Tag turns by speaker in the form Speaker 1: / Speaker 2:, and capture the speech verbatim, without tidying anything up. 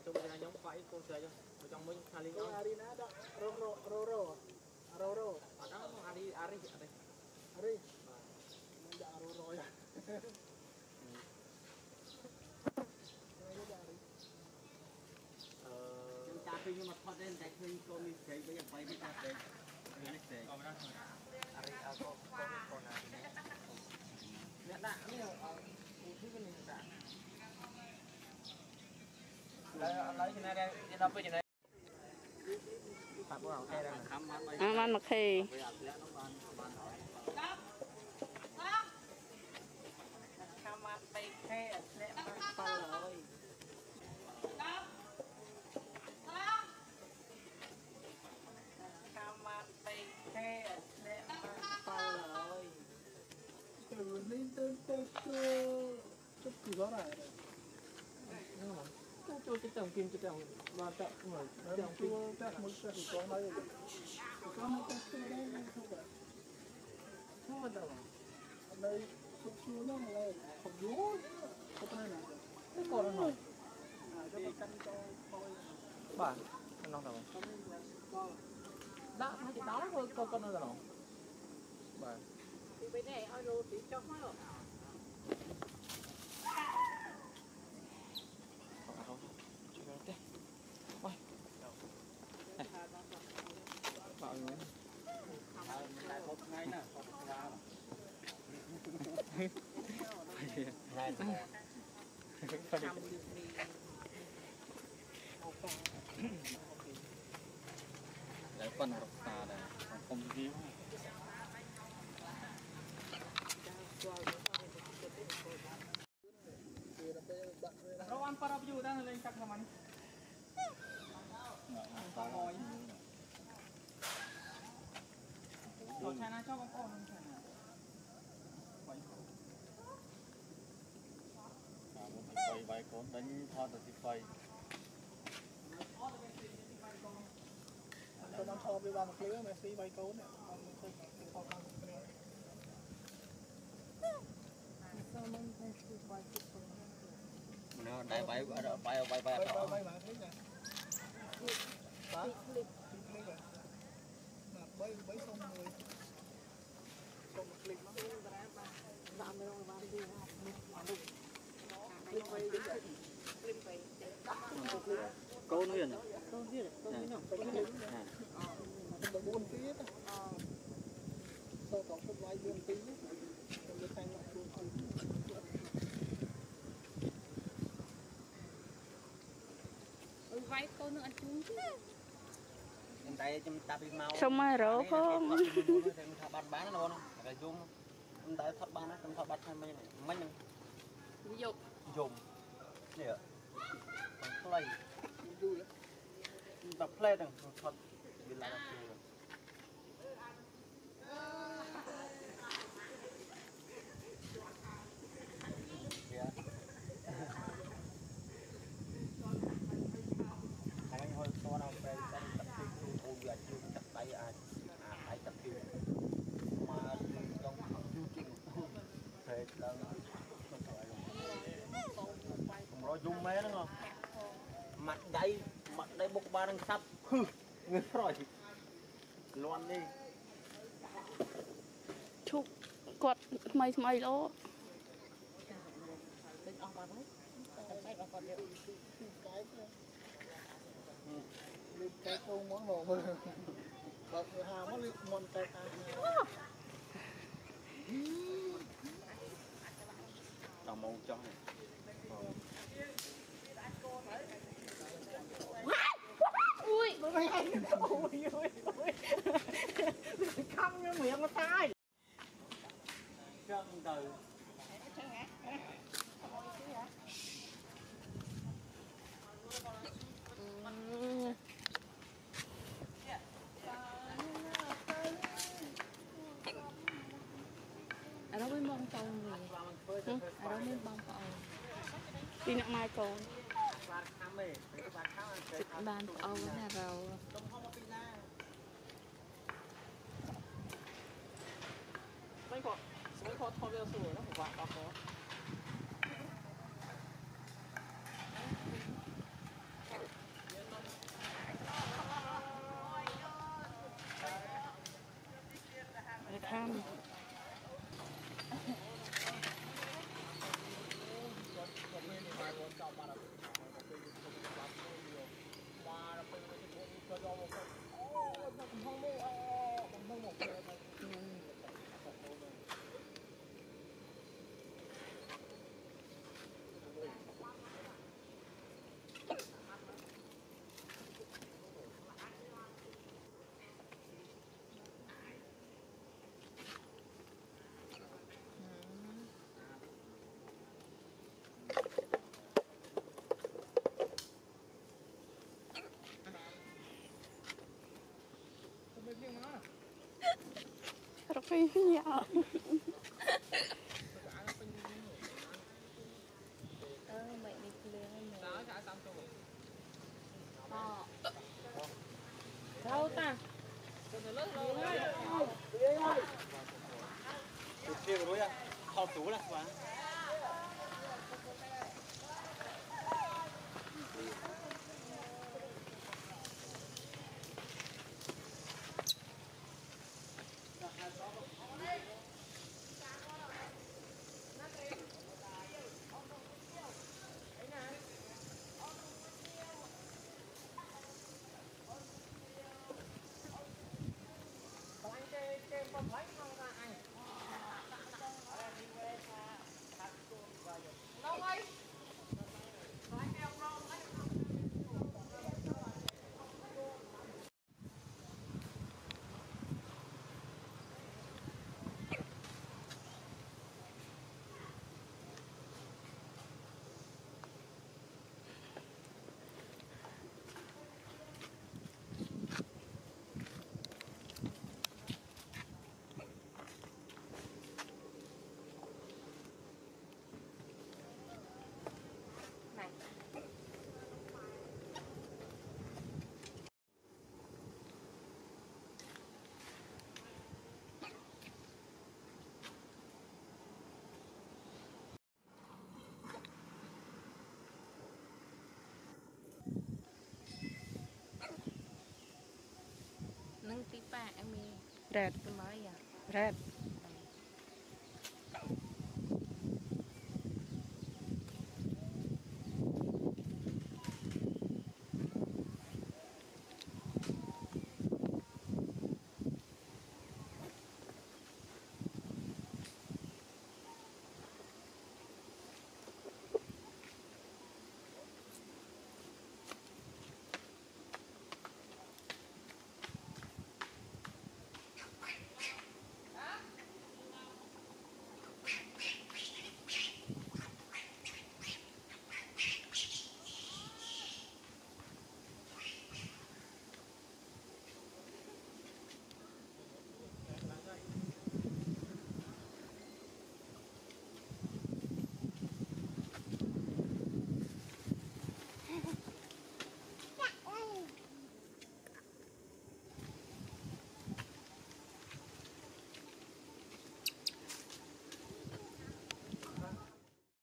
Speaker 1: chung là giống phải cô chơi cho ở trong mình hai liên
Speaker 2: ari nè đó ro ro ro ro ro ro
Speaker 1: ở đó ari ari ở đây
Speaker 2: ari mình đã ro ro rồi
Speaker 3: chúng ta khi nhưng mà thoát lên tại khi cô mình thấy bây giờ bay với ta đây này thế
Speaker 1: ở đó thôi ari ở cô con con nào này nè đã nhiều ở thứ cái này đã lấy lấy cái này đây cái đó cái này
Speaker 4: ăn mặc thì
Speaker 2: tham ăn bay khe sẽ bao lời tham ăn bay khe sẽ bao lời từ lên tới tới chút cứ đó này
Speaker 1: cho cho cái chồng kim cho chồng và chợ người chồng kim
Speaker 2: chắc một cái con đây có mấy cái cái đây không phải không phải đâu đây chút chút nó là không vô không phải này
Speaker 1: cái con nó
Speaker 2: à cho căn cho thôi
Speaker 1: bạn nó đâu đó hai cái đó thôi con con nó đâu bạn
Speaker 2: thì bên này ai lô tí cho hết rồi
Speaker 1: không đây ôi này bảo nhé
Speaker 3: lại một ngày nè một ngày đấy con Rockstar này không dính
Speaker 1: rồi ăn para view ta lên cắt mà mình tao hỏi cho China cho con con không China
Speaker 3: quay vài con đánh thoát được cái quay
Speaker 2: tôi đang thò với ba một lứa mà xí bay cốn này còn mình thôi thò con này sao mình phải xí bay cốn
Speaker 3: nó đại bay bay bay bay
Speaker 2: bay bay bay mà thế này hả clip clip này mà bay bay xong rồi xong một clip nó làm mấy ông làm gì làm được clip bay clip bay
Speaker 3: câu nữa nhỉ
Speaker 4: câu gì câu gì nào
Speaker 2: tầm bốn tí á sau còn cái vai bốn tí còn cái thanh lại bốn tí
Speaker 4: ôi vai câu nữa ăn chung chứ
Speaker 3: em tay chúng ta bị mau
Speaker 4: xong mai rổ không
Speaker 3: thà bán bán nó không phải dùng em tay thoát bán nó em thoát bán hay mấy này mấy này
Speaker 4: ví dụ
Speaker 3: dùng nè play
Speaker 2: vui lắm
Speaker 3: tập play đừng thoát bị lại là anh hơi to nào về tập tập phim ô việt chưa tập tay à à phải tập phim mà trong chương trình thế là không nói dung mấy nữa không mặt đây mặt đây bốc ba đang sắp người rồi loan đi
Speaker 4: chụp quạt mày mày đó
Speaker 2: lên cái câu món hồ mà bật hà món lên món cái hà
Speaker 3: tao mong cho này
Speaker 4: ui
Speaker 2: nó hay ui ui ui căng như miệng nó tai
Speaker 3: chân từ
Speaker 4: ở đó mới bông tông rồi ở đó mới bông tông đi nặng mai còn bàn tàu là rồi
Speaker 1: mấy con mấy con thao leo sủi nó phải quạt có
Speaker 4: phi nhạo ơ mẹ đi liền mẹ họ đâu ta
Speaker 1: Kia rồi á, họ tủ là quá.
Speaker 4: nâng tí ba em mi
Speaker 2: Red.
Speaker 4: tôi mới à
Speaker 2: Red.